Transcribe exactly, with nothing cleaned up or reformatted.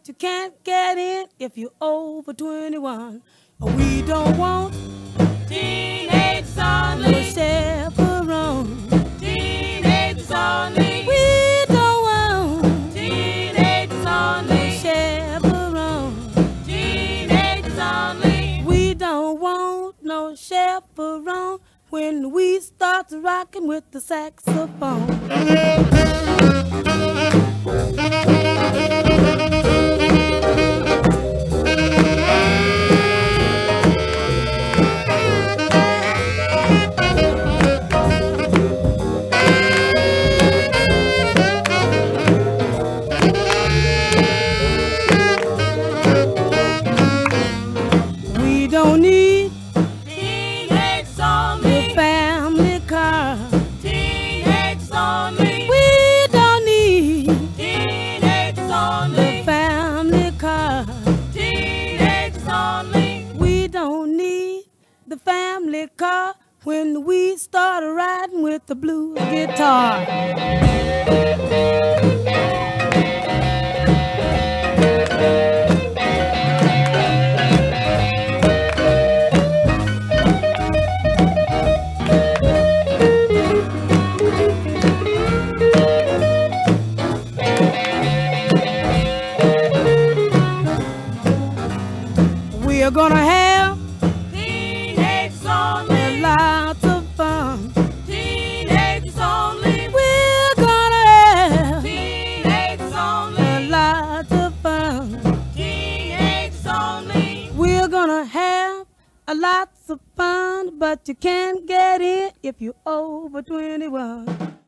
you can't get in if you're over twenty-one. We don't want Teenagers no only. chaperone. Teenagers only. We don't want Teenagers only. chaperone. Teenagers only. We don't want no chaperone when we start rocking with the saxophone. We don't need Teenagers a only. family car. Teenagers only. We don't need Teenagers a only. family car. Teenagers only. We don't need the family car when we start riding with the blue guitar. We're gonna have Teenagers a only. lot of fun. Teenagers only. We're gonna have Teenagers a only. lot of fun. Teenagers only. We're gonna have a lots of fun, but you can't get in if you're over twenty-one.